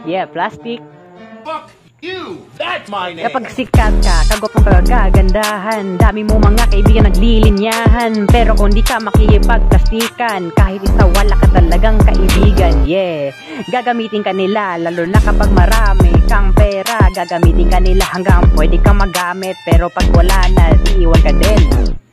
Yeah, plastic. Fuck you! That's my name! Kapag sikat ka, kagwapong kagagandahan, dami mo mga kaibigan naglilinyahan. Pero kung di ka makikipagplastikan, kahit isa wala ka talagang kaibigan. Yeah, gagamitin ka nila, lalo na kapag marami kang pera. Gagamitin ka nila hanggang pwede kang magamit, pero pag wala na, iiwan ka din.